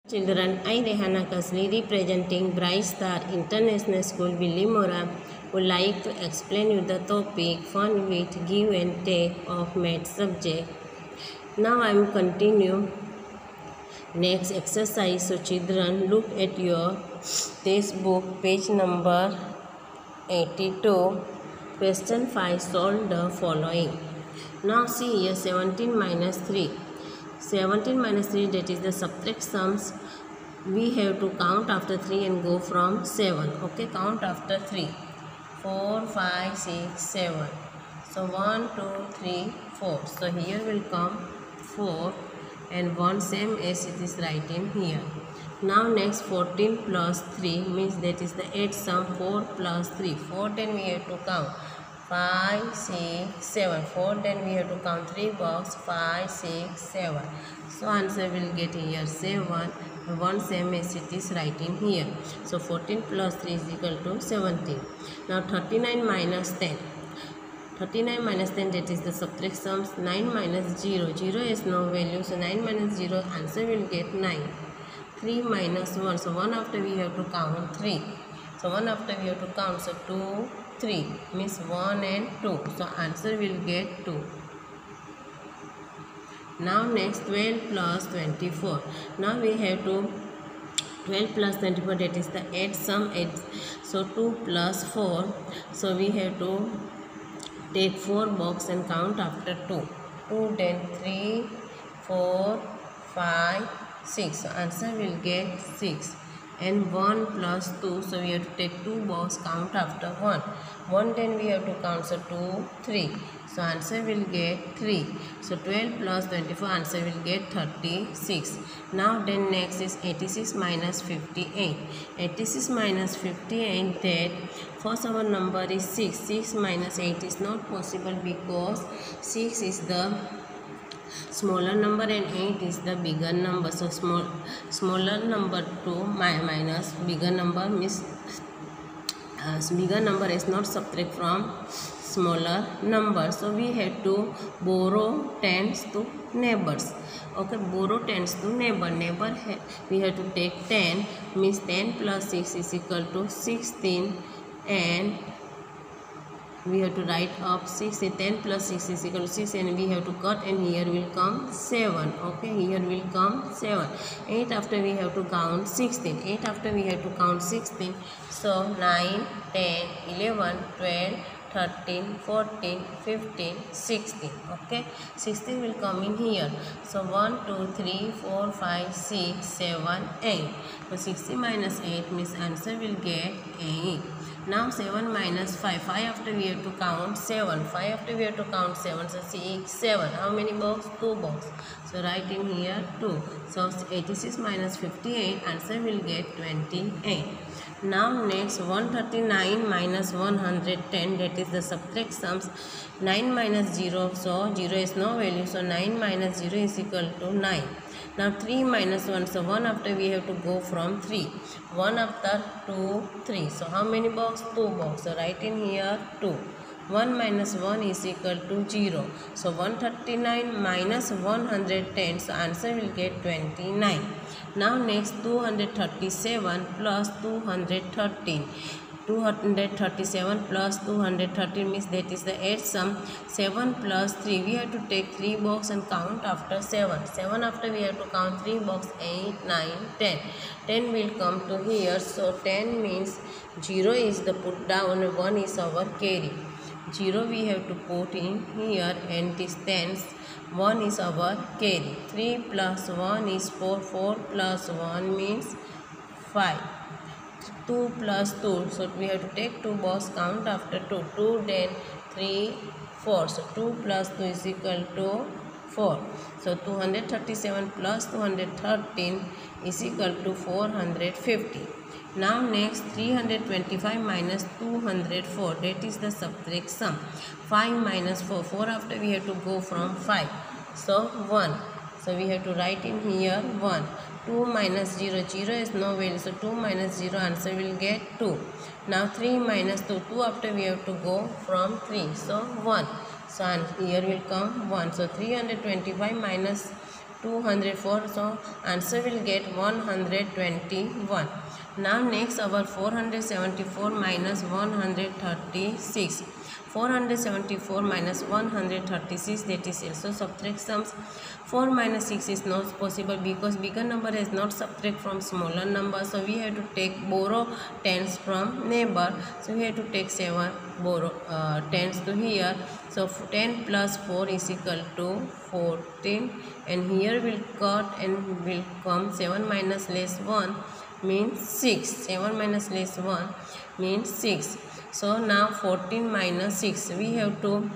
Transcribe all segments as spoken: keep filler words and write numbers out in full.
Children, I Rehana Kasli representing Bright Star International School Villimora would like to explain you the topic fun with give and take of math subject. Now I will continue next exercise. So children, look at your textbook page number eighty-two. Question five. Solve the following. Now see here seventeen minus three. seventeen minus three, that is the subtract sums. We have to count after three and go from seven. Okay, count after three. four, five, six, seven. So one, two, three, four. So here will come four and one, same as it is writing here. Now next fourteen plus three means that is the eight sum. four plus three. four, then we have to count. five, six, seven. four, then we have to count three box. five, six, seven. So answer will get here seven. one same as it is writing here. So fourteen plus three is equal to seventeen. Now thirty-nine minus ten. thirty-nine minus ten, that is the subtract sums. nine minus zero. zero is no value. So nine minus zero, answer will get nine. three minus one. So one after we have to count three. So one after we have to count. So two, three means one and two. So answer will get two. Now next twelve plus twenty-four. Now we have to twelve plus twenty-four, that is the eight sum. eight. So two plus four. So we have to take four box and count after two. two, then three, four, five, six. So answer will get six. And one plus two, so we have to take two box, count after one. one, then we have to count. So two, three. So answer will get three. So twelve plus twenty-four, answer will get thirty-six. Now then next is eighty-six minus fifty-eight. eighty-six minus fifty-eight, that first our number is six. six minus eight is not possible because six is the smaller number and eight is the bigger number. So small smaller number two minus bigger number means uh, bigger number is not subtract from smaller number. So we have to borrow tens to neighbors. Okay, borrow tens to neighbor. Neighbor ha we have to take ten means ten plus six is equal to sixteen, and we have to write up six. ten plus six is equal to six, and we have to cut, and here will come seven. Okay, here will come seven. eight after we have to count sixteen. eight after we have to count sixteen. So nine, ten, eleven, twelve, thirteen, fourteen, fifteen, sixteen. Okay, sixteen will come in here. So one, two, three, four, five, six, seven, eight. So sixty minus eight means answer will get eight. Now seven minus five. five after we have to count seven. five after we have to count seven. So six, seven. How many box? two box. So write in here two. So eighty-six minus fifty-eight, answer will get twenty-eight. Now next one thirty-nine minus one hundred ten, that is the subtract sums. nine minus zero. So zero is no value. So nine minus zero is equal to nine. Now three minus one. So one after we have to go from three. one after two, three. So how many box? two box. So write in here two. one minus one is equal to zero. So one thirty-nine minus one hundred ten. So answer will get twenty-nine. Now next two hundred thirty-seven plus two hundred thirteen. two hundred thirty-seven plus two hundred thirteen means that is the eight sum. seven plus three, we have to take three box and count after seven. seven after we have to count three box. eight, nine, ten. ten will come to here. So ten means zero is the put down, one is our carry. zero we have to put in here, and this tens. one is our carry. three plus one is four. four plus one means five. two plus two. So we have to take two box, count after two. two, then three, four. So two plus two is equal to four. So two hundred thirty-seven plus two hundred thirteen is equal to four hundred fifty. Now next three hundred twenty-five minus two hundred four, that is the subtract sum. five minus four. four after we have to go from five. So one. So we have to write in here one. two minus zero. zero is no value. So two minus zero, answer will get two. Now three minus two. two after we have to go from three. So one. So here will come one. So three hundred twenty-five minus two hundred four. So answer will get one hundred twenty-one. Now next our four hundred seventy-four minus one hundred thirty-six. four hundred seventy-four minus one hundred thirty-six, that is also subtract sums. four minus six is not possible because bigger number has not subtract from smaller number. So we have to take borrow tens from neighbor. So we have to take seven borrow uh, tens to here. So ten plus four is equal to fourteen, and here will cut and will come seven minus less one means six. seven minus less one means six. So now fourteen minus six, we have to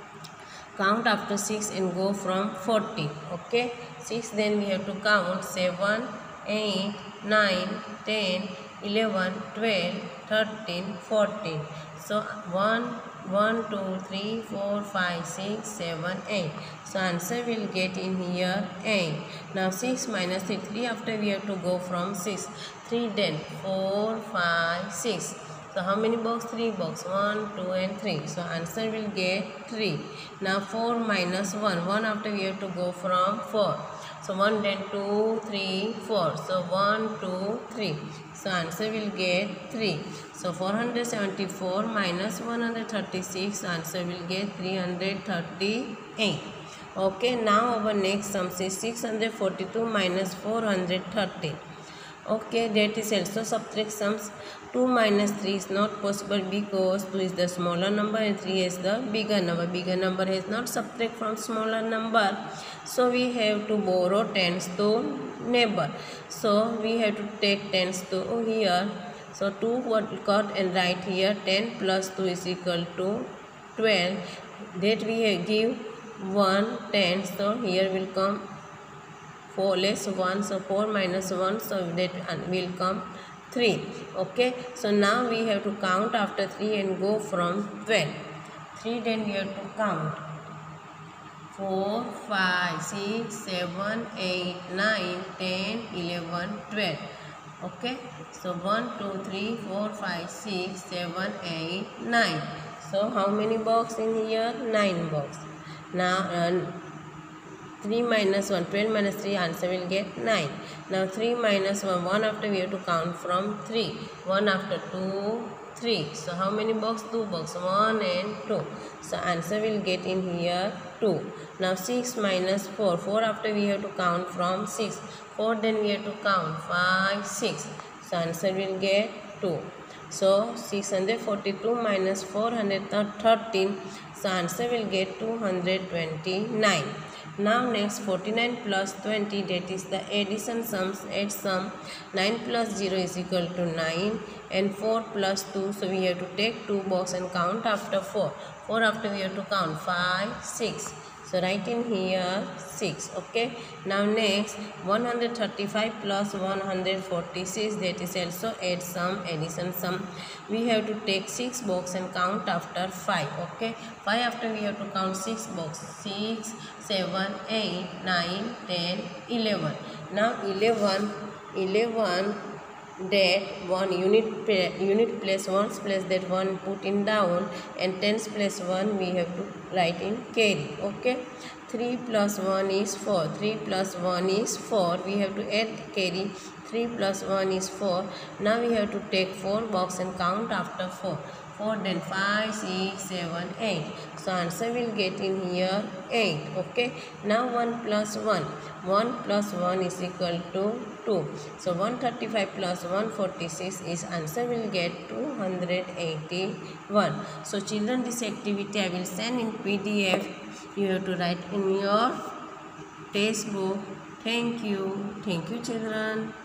count after six and go from fourteen. Okay, six, then we have to count seven, eight, nine, ten, eleven, twelve, thirteen, fourteen. So one, one, two, three, four, five, six, seven, eight. So answer will get in here eight. Now six minus three, three after we have to go from six. three, then four, five, six. So how many box? three box. one, two and three. So answer will get three. Now four minus one. one after we have to go from four. So one, then two, three, four. So one, two, three. So answer will get three. So four hundred seventy-four minus one hundred thirty-six. Answer will get three hundred thirty-eight. Okay, now our next sum is six hundred forty-two minus four hundred thirty. Okay, that is also subtract sums. two minus three is not possible because two is the smaller number and three is the bigger number. Bigger number has not subtract from smaller number. So we have to borrow tens to neighbor. So we have to take tens to here. So two what cut and write here. ten plus two is equal to twelve. That we give one ten. So here will come four less one, so four minus one, so that will come three. Okay, so now we have to count after three and go from twelve. three, then we have to count four, five, six, seven, eight, nine, ten, eleven, twelve. Okay, so one, two, three, four, five, six, seven, eight, nine. So how many box in here? nine box. Now uh, three minus one, twelve minus three, answer will get nine. Now three minus one, one after we have to count from three. one after two, three. So how many box? two box. one and two. So answer will get in here two. Now six minus four, four after we have to count from six. four, then we have to count five, six. So answer will get two. So six hundred forty-two minus four hundred thirteen. So answer will get two hundred twenty-nine. Now next forty-nine plus twenty, that is the addition sums. Add sum. nine plus zero is equal to nine and four plus two. So we have to take two box and count after four. four after we have to count five, six. So write in here six. Okay. Now next one hundred thirty-five plus one hundred forty-six, that is also add sum, addition sum. We have to take six box and count after five. Okay. five after we have to count six box. six, seven, eight, nine, ten, eleven. Now eleven, eleven, that one unit unit place, ones place, that one put in down, and tens place one we have to write in carry. Okay, three plus one is four. three plus one is four. We have to add carry. three plus one is four. Now we have to take four box and count after four. four, then five, six, seven, eight. So answer will get in here eight. Okay. Now one plus one. one plus one is equal to two. So one hundred thirty-five plus one hundred forty-six is answer will get two hundred eighty-one. So children, this activity I will send in P D F. You have to write in your textbook. Thank you. Thank you children.